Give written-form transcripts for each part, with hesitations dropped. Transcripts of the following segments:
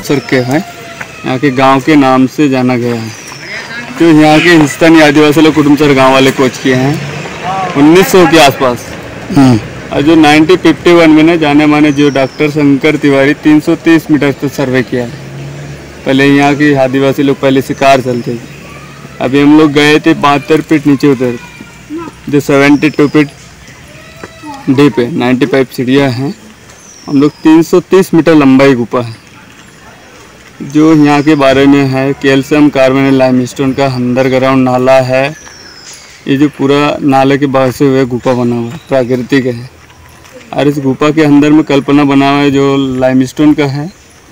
बक्सर के है, यहाँ के गांव के नाम से जाना गया है। जो यहाँ के हिंदुस्तानी आदिवासी लोग कुटुम्बसर गांव वाले खोज किए हैं 1900 के आसपास। और जो 1951 में ना जाने माने जो डॉक्टर शंकर तिवारी 330 मीटर तक सर्वे किया है। पहले यहाँ के आदिवासी लोग पहले शिकार चलते थे। अभी हम लोग गए थे 72 फीट नीचे उतर, जो 72 फीट डीप है, 95 सीढ़ियाँ हैं। हम लोग 330 मीटर लंबाई गुफा है। जो यहाँ के बारे में है, कैल्शियम कार्बोनेट लाइमस्टोन का अंडरग्राउंड नाला है। ये जो पूरा नाले के बाहर से हुए गुफा बना हुआ है, प्राकृतिक है। और इस गुफा के अंदर में कल्पना बना हुआ है जो लाइमस्टोन का है,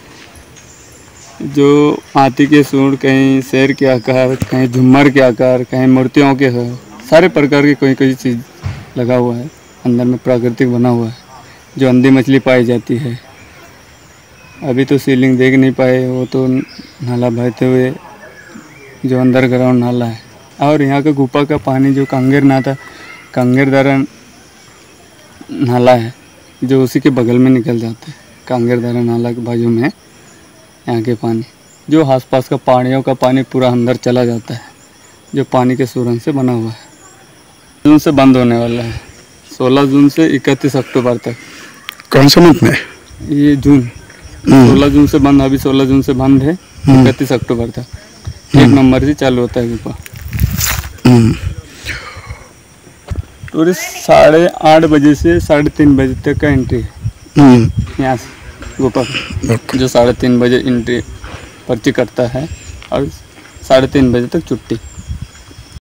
जो हाथी के सूंड, कहीं शेर के आकार, कहीं झुम्मर के आकार, कहीं मूर्तियों के है, सारे प्रकार की कोई कोई चीज़ लगा हुआ है अंदर में, प्राकृतिक बना हुआ है। जो अंधी मछली पाई जाती है। अभी तो सीलिंग देख नहीं पाए, वो तो नाला बहते हुए जो अंडरग्राउंड नाला है। और यहाँ का गुफा का पानी जो कांगेरदारा नाला है, जो उसी के बगल में निकल जाता है। कांगेरदारा नाला के बाजू में यहाँ के पानी, जो आसपास का पहाड़ियों का पानी पूरा अंदर चला जाता है, जो पानी के सुरंग से बना हुआ है। जून से बंद होने वाला है, 16 जून से 31 अक्टूबर तक। कौन से मंथ में? ये जून, 16 जून से बंद, अभी 16 जून से बंद है, 31 अक्टूबर तक 1 नवंबर से चालू होता है गुफा। टूरिस्ट 8:30 बजे से 3:30 बजे तक का एंट्री है यहाँ से गुफा, जो 3:30 बजे एंट्री पर्ची कटता है और 3:30 बजे तक छुट्टी।